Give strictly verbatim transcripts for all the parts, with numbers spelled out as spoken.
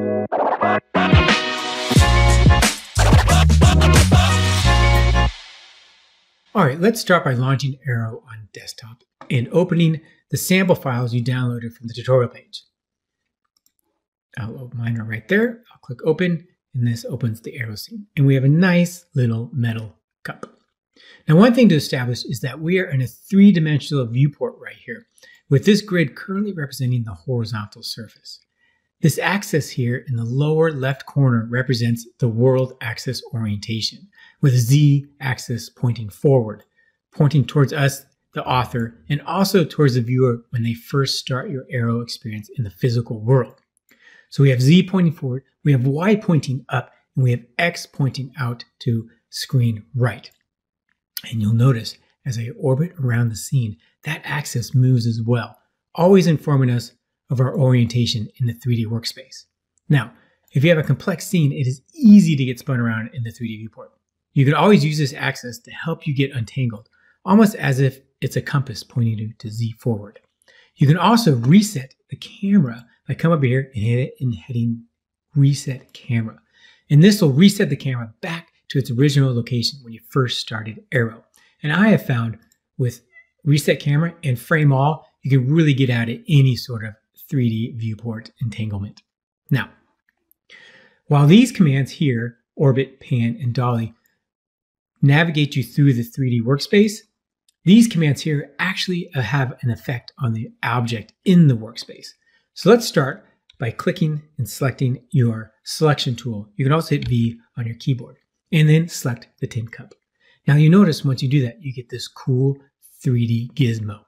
All right, let's start by launching Aero on desktop and opening the sample files you downloaded from the tutorial page. I'll open mine right there. I'll click open, and this opens the Aero scene. And we have a nice little metal cup. Now, one thing to establish is that we are in a three-dimensional viewport right here, with this grid currently representing the horizontal surface. This axis here in the lower left corner represents the world axis orientation, with a z-axis pointing forward, pointing towards us, the author, and also towards the viewer when they first start your Aero experience in the physical world. So we have z pointing forward, we have y pointing up, and we have x pointing out to screen right. And you'll notice as I orbit around the scene, that axis moves as well, always informing us of our orientation in the three D workspace. Now, if you have a complex scene, it is easy to get spun around in the three D viewport. You can always use this axis to help you get untangled, almost as if it's a compass pointing you to Z forward. You can also reset the camera by coming up here and hit it and hitting reset camera. And this will reset the camera back to its original location when you first started Aero. And I have found with reset camera and frame all, you can really get out of any sort of three D viewport entanglement. Now, while these commands here, orbit, pan, and dolly, navigate you through the three D workspace, these commands here actually have an effect on the object in the workspace. So let's start by clicking and selecting your selection tool. You can also hit V on your keyboard and then select the tin cup. Now you notice once you do that, you get this cool three D gizmo.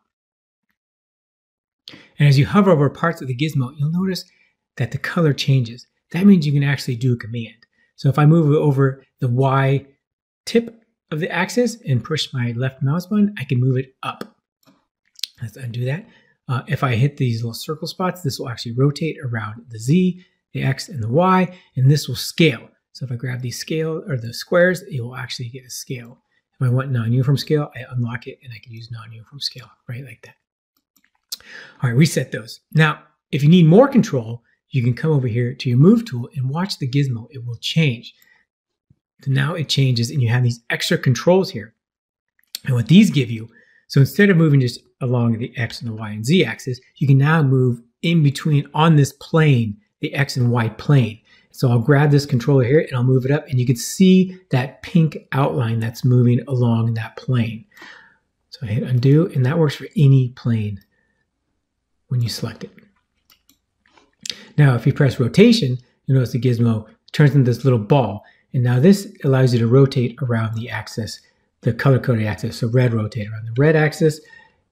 And as you hover over parts of the gizmo, you'll notice that the color changes. That means you can actually do a command. So if I move over the Y tip of the axis and push my left mouse button, I can move it up. Let's undo that. Uh, if I hit these little circle spots, this will actually rotate around the Z, the X, and the Y, and this will scale. So if I grab these scale or the squares, it will actually get a scale. If I want non-uniform scale, I unlock it and I can use non-uniform scale, right like that. All right, reset those. Now, if you need more control, you can come over here to your move tool and watch the gizmo. It will change. So now it changes and you have these extra controls here. And what these give you, so instead of moving just along the X and the Y and Z axis, you can now move in between on this plane, the X and Y plane. So I'll grab this controller here and I'll move it up and you can see that pink outline that's moving along that plane. So I hit undo and that works for any plane when you select it. Now, if you press rotation, you'll notice the gizmo turns into this little ball. And now this allows you to rotate around the axis, the color-coded axis. So red rotate around the red axis,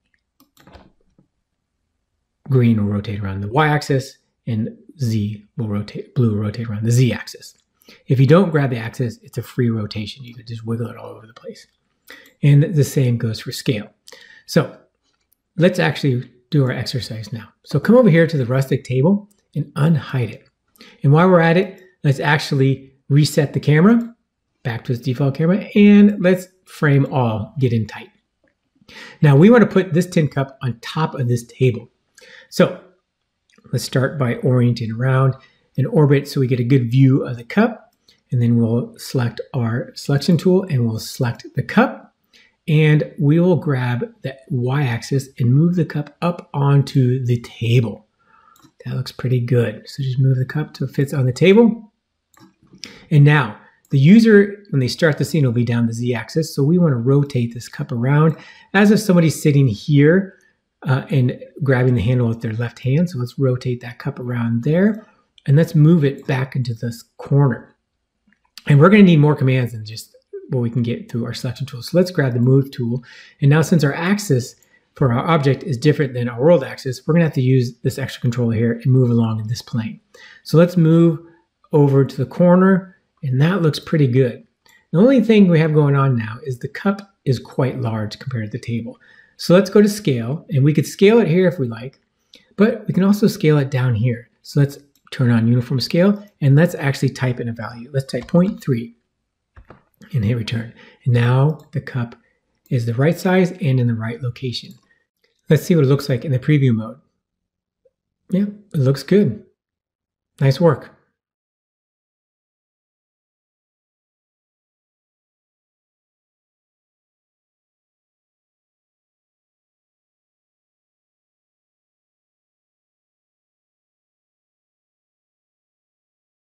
green will rotate around the y-axis, and Z will rotate, blue will rotate around the Z-axis. If you don't grab the axis, it's a free rotation. You can just wiggle it all over the place. And the same goes for scale. So let's actually do our exercise now. So come over here to the rustic table and unhide it. And while we're at it, let's actually reset the camera back to its default camera and let's frame all, get in tight. Now we want to put this tin cup on top of this table. So let's start by orienting around in orbit so we get a good view of the cup. And then we'll select our selection tool and we'll select the cup. And we will grab the y-axis and move the cup up onto the table. That looks pretty good. So just move the cup till it fits on the table. And now the user, when they start the scene, will be down the z-axis. So we want to rotate this cup around as if somebody's sitting here uh, and grabbing the handle with their left hand. So let's rotate that cup around there and let's move it back into this corner. And we're going to need more commands than just what we can get through our selection tool. So let's grab the move tool. And now since our axis for our object is different than our world axis, we're going to have to use this extra controller here and move along in this plane. So let's move over to the corner, and that looks pretty good. The only thing we have going on now is the cup is quite large compared to the table. So let's go to scale, and we could scale it here if we like, but we can also scale it down here. So let's turn on uniform scale, and let's actually type in a value. Let's type zero point three and hit return. And now the cup is the right size and in the right location. Let's see what it looks like in the preview mode. Yeah, it looks good. Nice work.